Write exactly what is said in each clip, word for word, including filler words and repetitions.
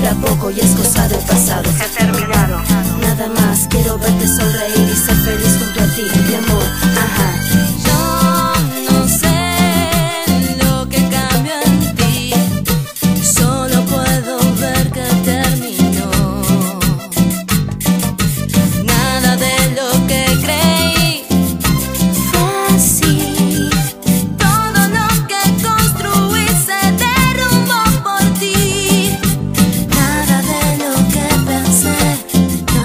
dura poco y es cosa del pasado. Se ha terminado. Nada más, quiero verte sonreír y ser feliz junto a ti, mi amor. Ajá. Yo no sé lo que cambió en ti, solo puedo ver que terminó. Nada de lo que creí fue así. Todo lo que construí se derrumbó por ti. Nada de lo que pensé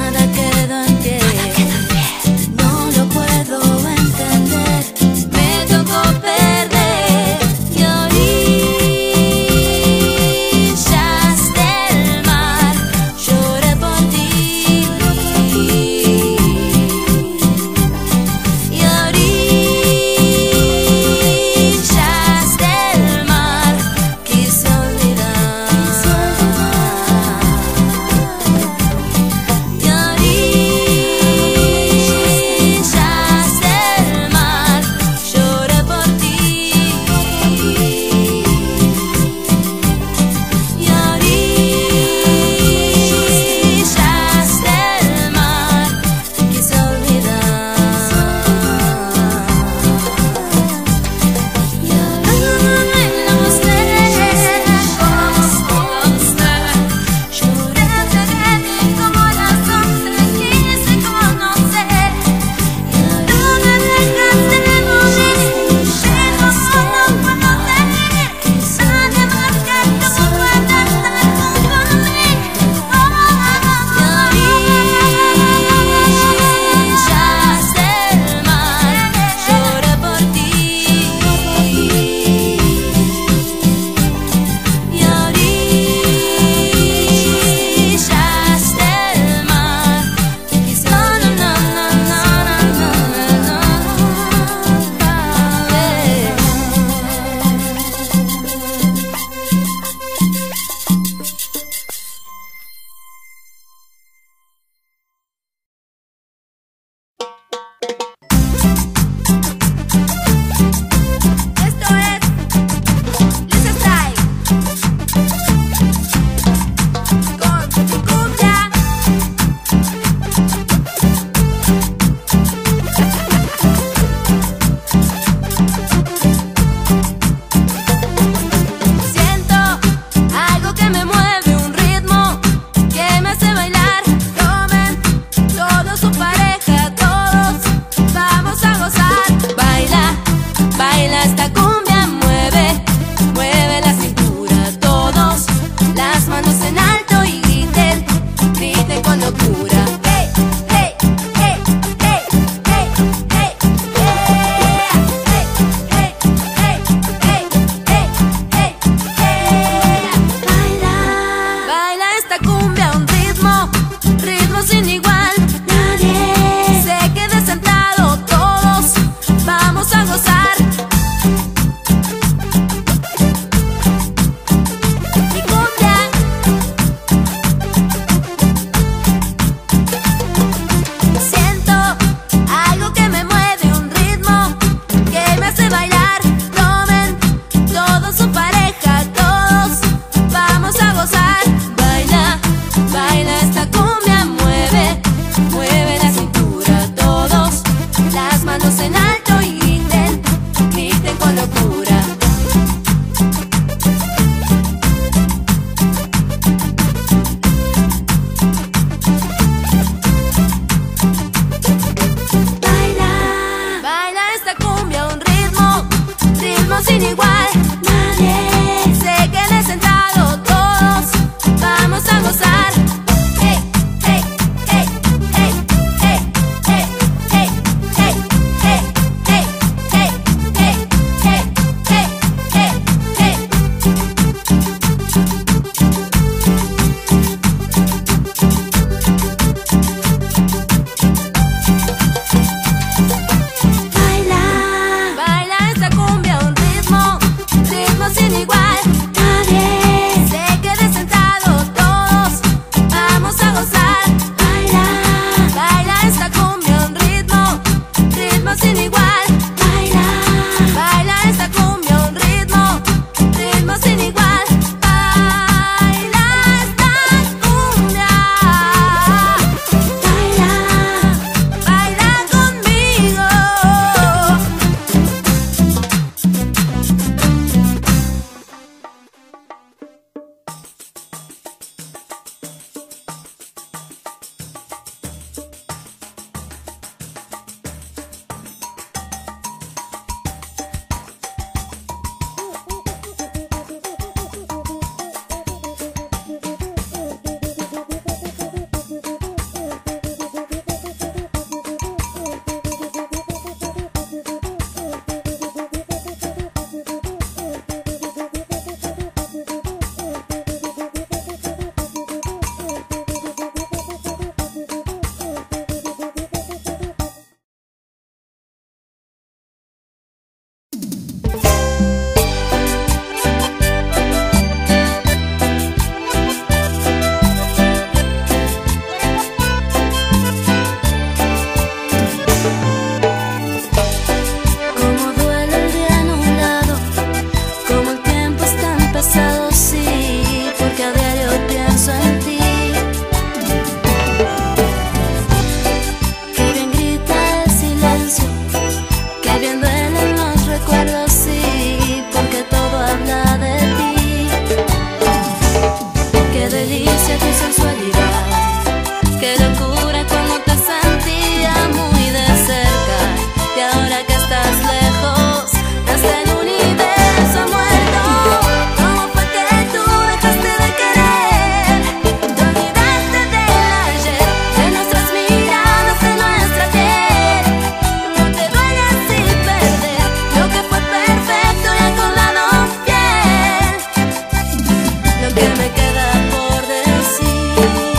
delicia tu sensualidad, qué locura cuando te sentía muy de cerca. Y ahora que estás lejos, desde el universo muerto, ¿cómo fue que tú dejaste de querer? Te olvidaste del ayer, de nuestras miradas, de nuestra piel. No te duele así perder lo que fue perfecto y acordado fiel. Lo que me queda por decir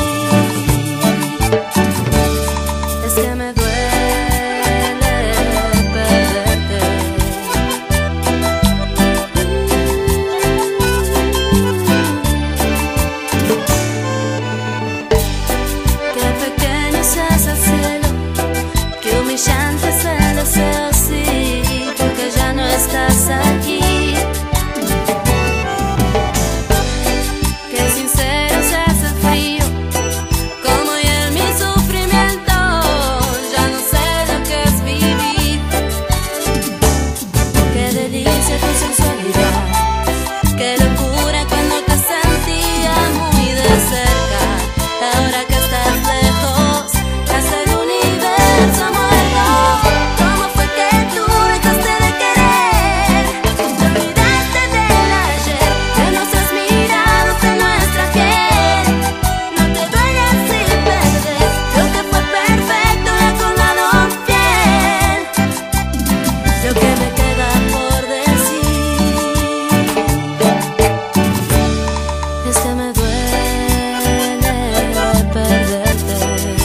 es que me duele perderte. Qué pequeño es el cielo, qué humillante es el deseo, sí, porque ya no estás aquí. Qué sincero se hace el frío, como hiel mi sufrimiento. Ya no sé lo que es vivir. Qué delicia tu sensualidad, qué locura cuando te sentía muy de cerca. Ahora que estás lejos, hasta el universo muerto, ¿cómo fue que tú dejaste de querer? Te olvidaste del ayer, de nuestras miradas, de nuestra piel. No te duele así perder lo que fue perfecto y acordado fiel. Lo que me queda por decir es que me duele perderte.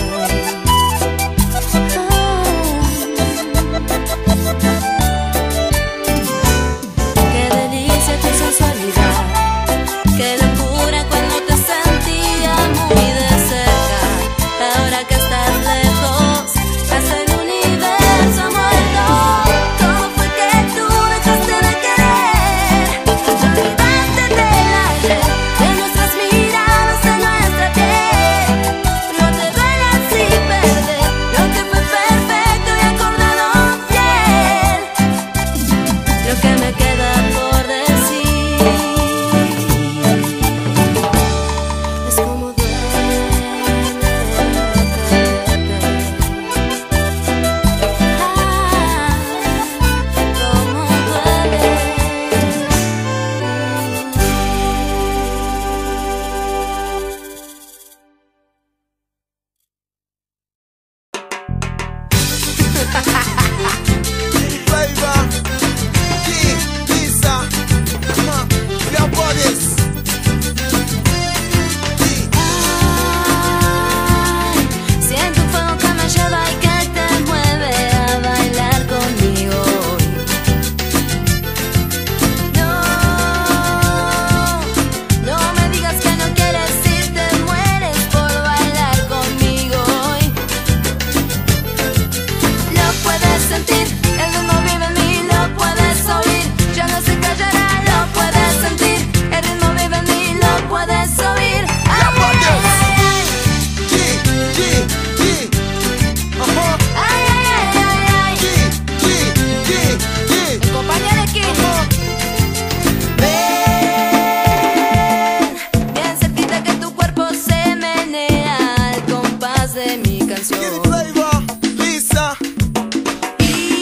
Qué delicia tu sensualidad, qué locura cuando te sentía muy de cerca. Ahora que estás lejos, hasta el universo muerto, ¿cómo fue que tú dejaste de querer? Te olvidaste del ayer, de nuestras miradas, de nuestra piel. No te duele así perder lo que fue perfecto y acordado fiel. Lo que me queda por decir es como duele perderte. Ah, como duele. Flavor, G, Lisa, uh, your bodies. G, Ay, siento un fuego que me lleva y que te mueve a bailar conmigo hoy. No, no me digas que no quieres ir, te mueres por bailar conmigo hoy. Lo puedes sentir, el ritmo vive en mí, lo puedes oír. Ya no se callará, lo puedes sentir, el ritmo vive en mí, lo puedes oír. Ay, ay, ay, G, G, G, uh-huh. ay, ay, ay, ay, ay. G, G, G, G, Mi compañera aquí. Ven, bien cerquita que tu cuerpo se menea al compás de mi Get canción. it, Flavor, Lisa. Y,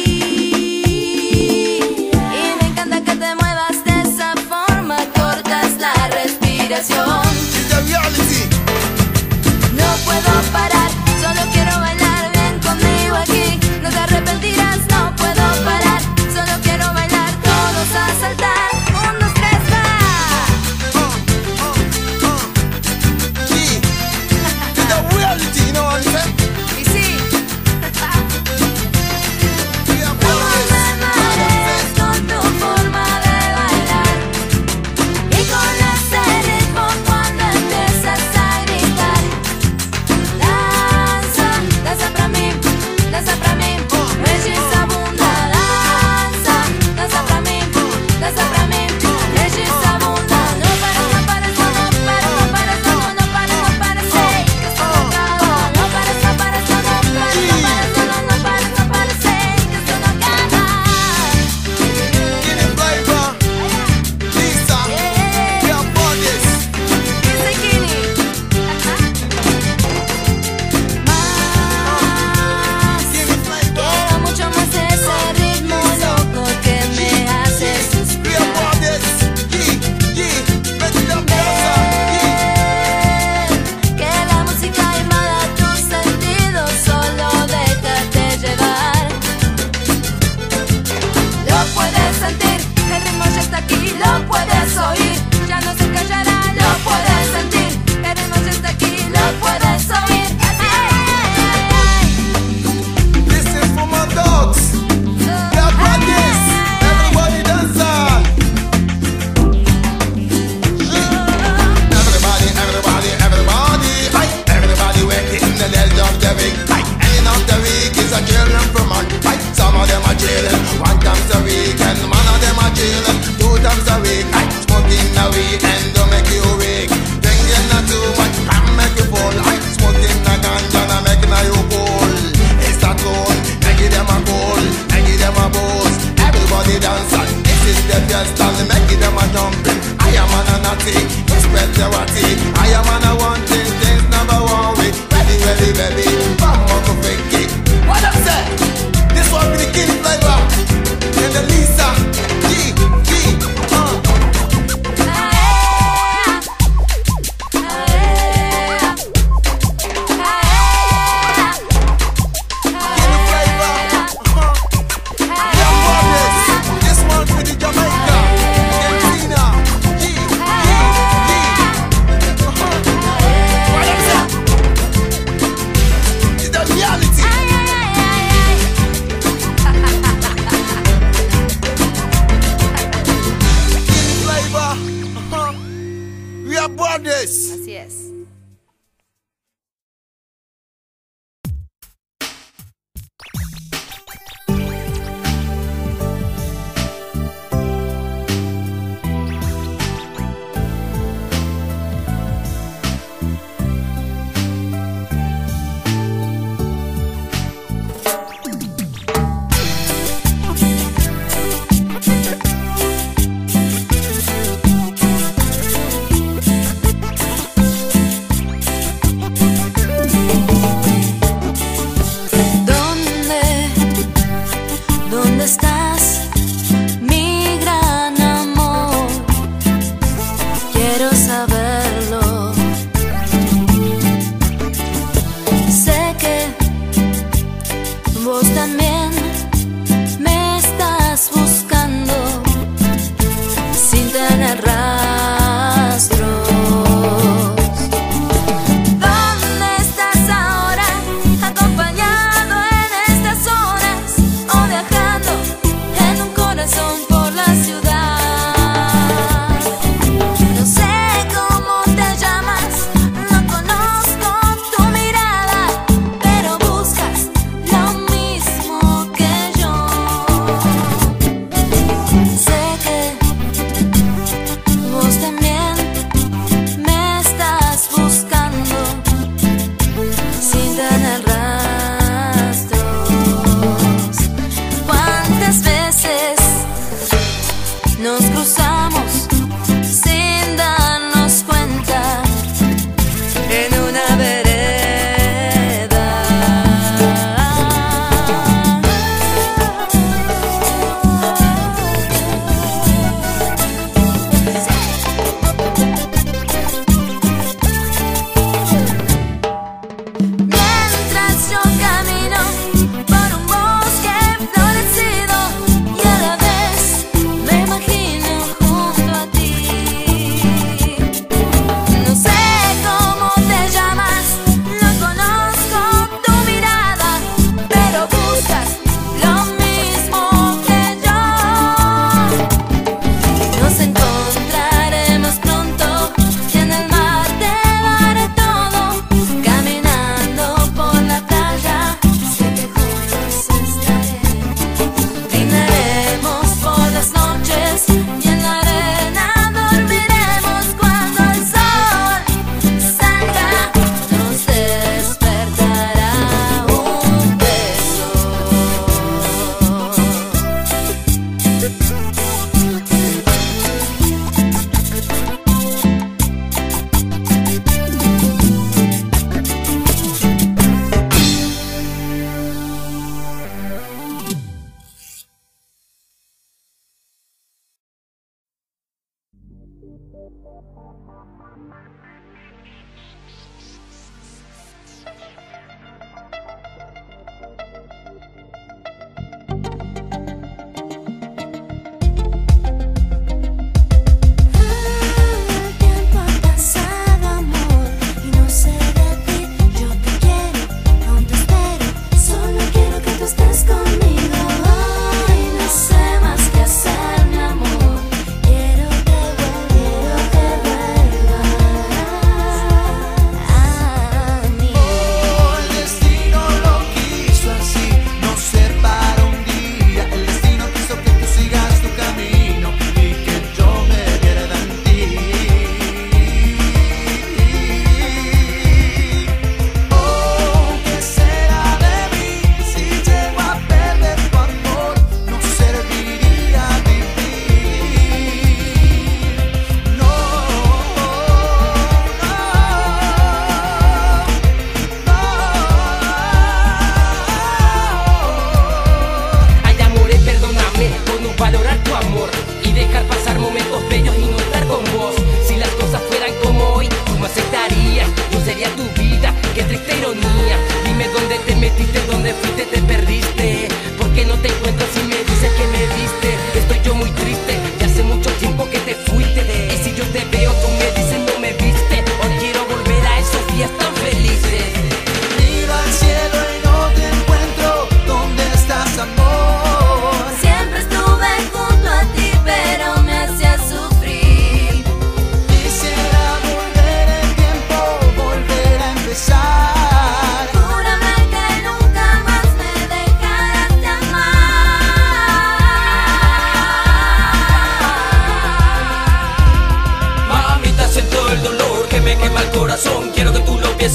y me encanta que te muevas de esa forma, cortas la respiración. It's the reality. No puedo parar, solo quiero bailar bien conmigo aquí. No te arrepentirás, no puedo parar, solo quiero bailar todos a saltar. Un, dos, tres, va. Uh, uh, uh. G, it's the reality, you know what I'm saying? Y sí,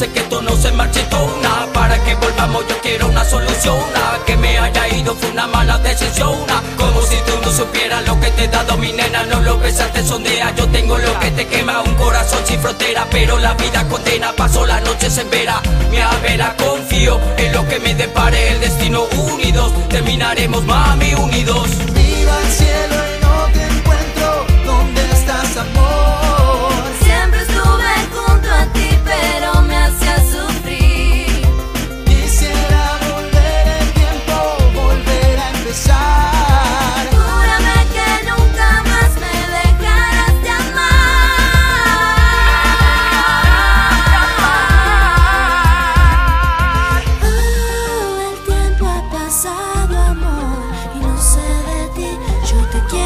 sé que esto no se marchitona. Para que volvamos yo quiero una solución. Que me haya ido fue una mala decisión. Como si tú no supieras lo que te he dado mi nena. No lo besaste, sondea, yo tengo lo que te quema. Un corazón sin frontera, pero la vida condena. Paso las noches en vera, mi avera. Confío en lo que me depare el destino. Unidos, terminaremos mami, unidos. Miro al cielo y no te encuentro. ¿Dónde estás, amor? Siempre estuve junto a ti, pero me hacías sufrir. Quisiera volver el tiempo, volver a empezar. Júrame que nunca más me dejarás de amar. Oh, el tiempo ha pasado, amor, y no sé de ti. Yo te quiero.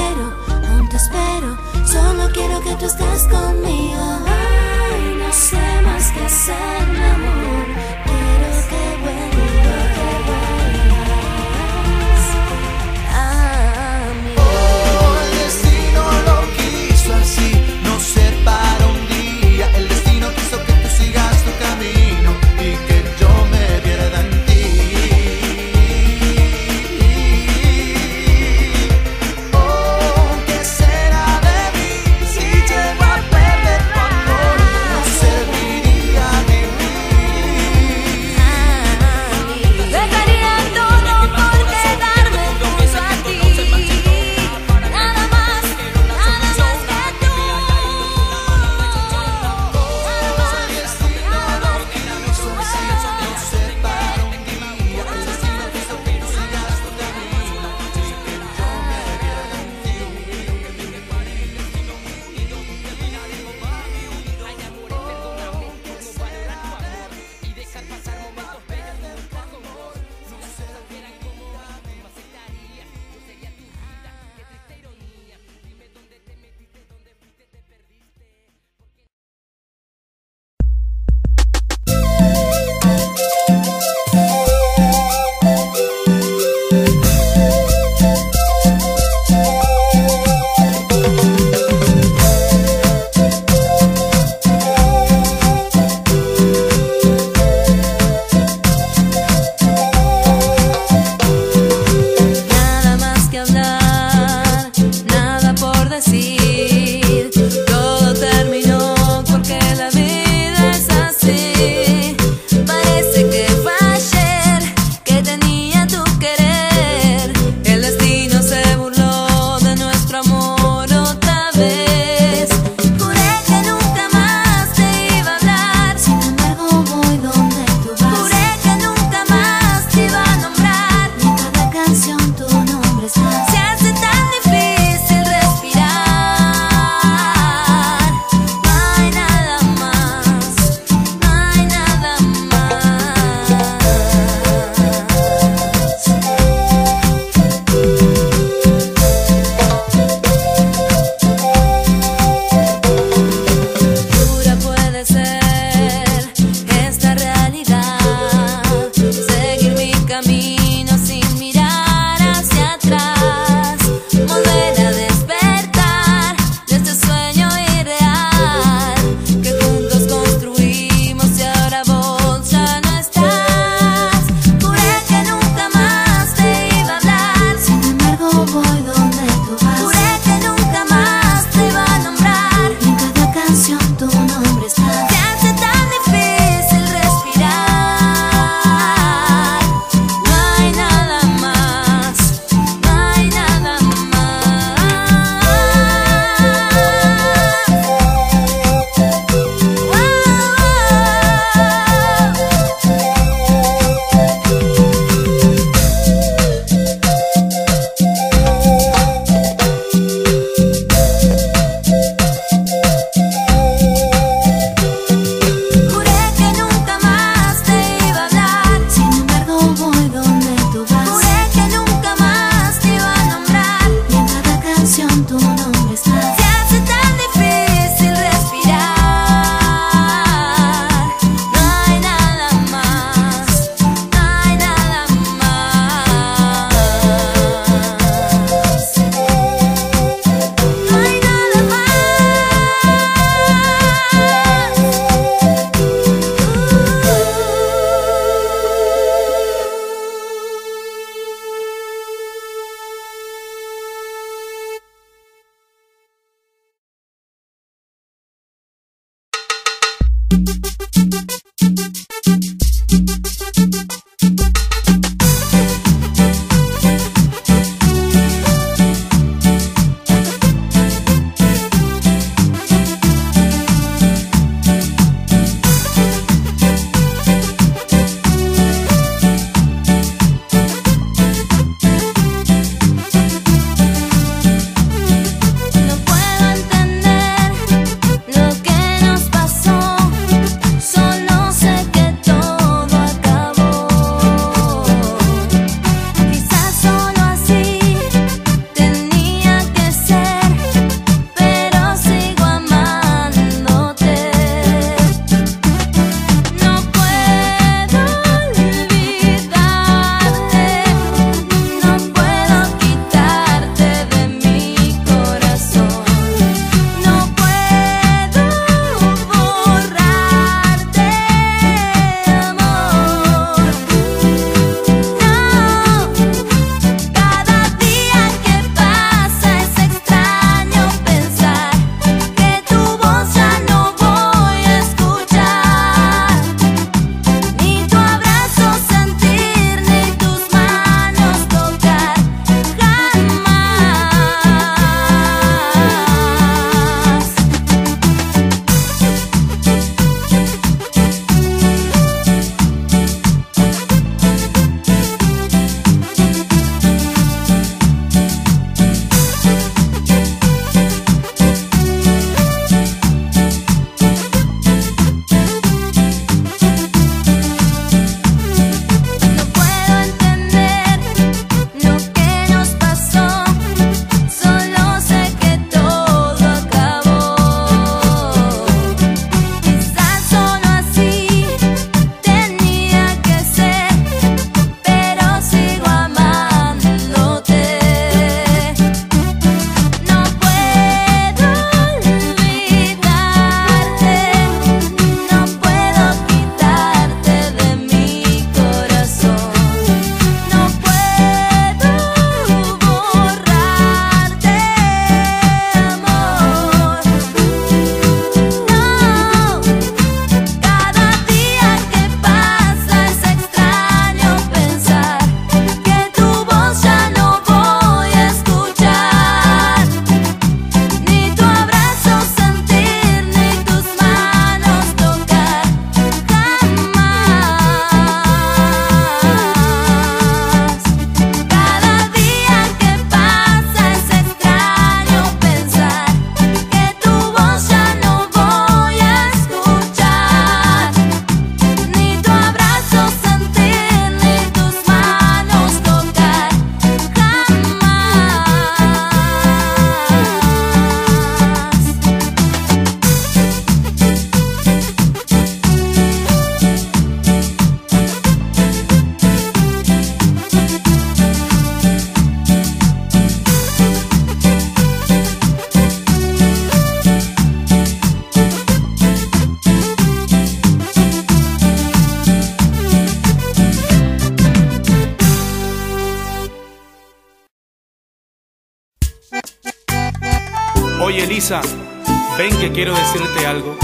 Oye, Elisa, ven que quiero decirte algo.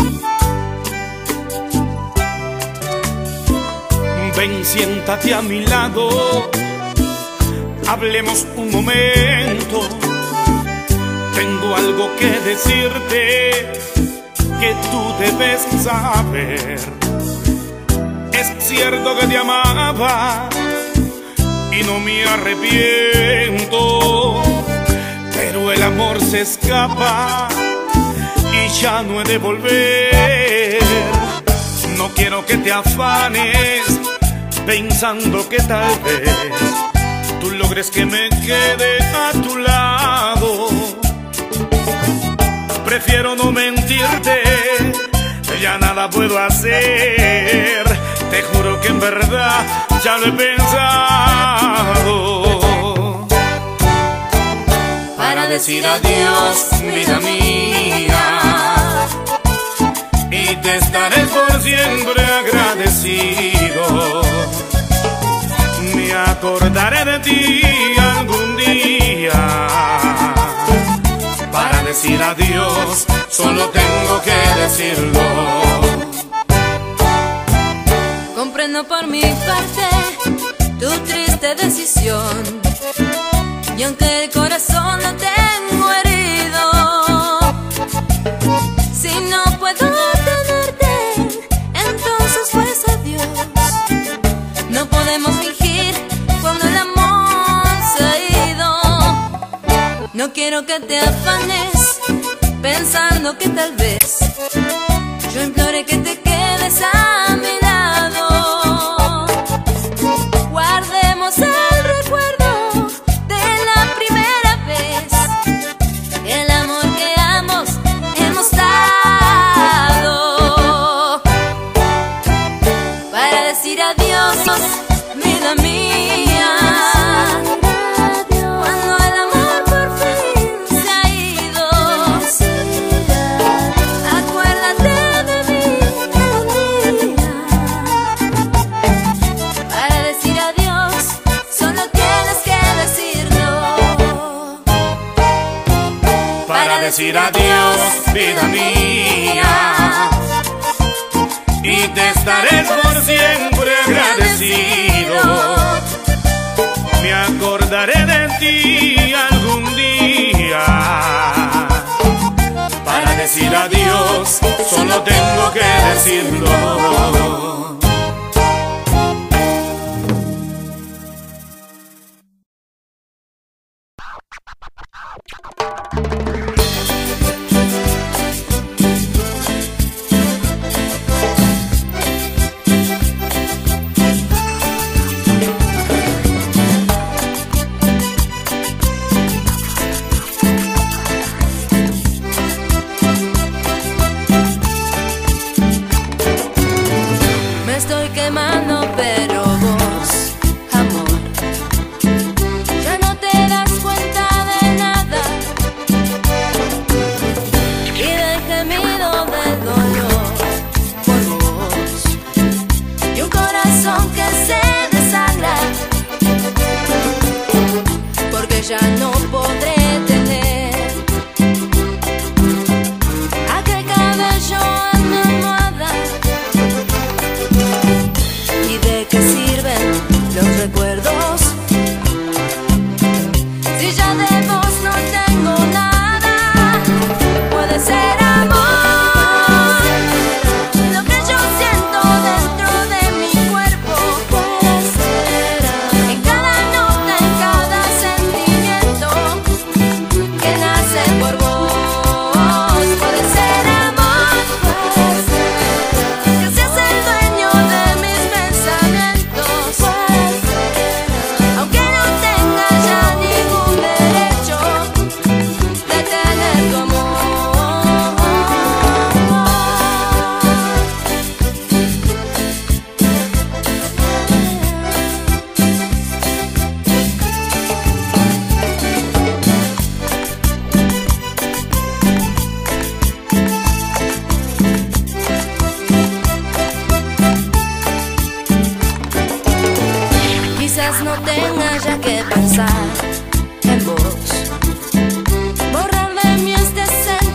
Ven, siéntate a mi lado, hablemos un momento. Tengo algo que decirte que tú debes saber. Es cierto que te amaba y no me arrepiento, pero el amor se escapa y ya no he de volver. No quiero que te afanes pensando que tal vez tú logres que me quede a tu lado. Prefiero no mentirte, ya nada puedo hacer. Te juro que en verdad ya lo he pensado. Para decir adiós, vida mía, y te estaré por siempre agradecido. Me acordaré de ti algún día. Para decir adiós, solo tengo que decirlo. Comprendo por mi parte tu triste decisión, y aunque el corazón lo tengo herido, si no puedo tenerte, entonces pues adiós. No podemos fingir cuando el amor se ha ido. No quiero que te afanes pensando que tal vez yo implore que te quedes a mi lado. Guardemos el recuerdo de la primera vez, el amor que ambos hemos dado. Para decir adiós, vida mía, cuando el amor por fin se ha ido, acuérdate de mí algún día. Para decir adiós, solo tienes que decirlo. Para decir adiós, vida mía, y te estaré por siempre agradecido. Me acordaré de ti algún día. Para decir adiós, solo tengo que decirlo. Me estoy quemando, pero vos, amor, ya no te das cuenta de nada. Y del gemido del dolor por vos, y un corazón que se desangra, porque ya no podré tener aquel cabello en mi almohada. ¿Y de qué sirven los recuerdos si ya de vos no tengo nada? Puede ser amor lo que yo siento dentro de mi cuerpo. Puede ser en cada nota, en cada sentimiento que nace por vos. Puede ser amor, puede ser que seas el dueño de mis pensamientos. Puede ser, aunque no tenga ya ningún derecho de tener tu amor. Quizás no tenga ya que pensar en vos, borrar de mí este sentimiento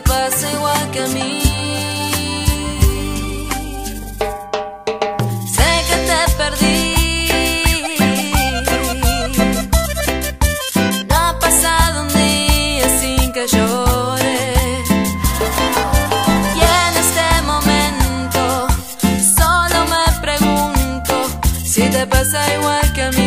pasa igual que a mí. Sé que te perdí, no ha pasado un día sin que llore, y en este momento solo me pregunto si te pasa igual que a mí.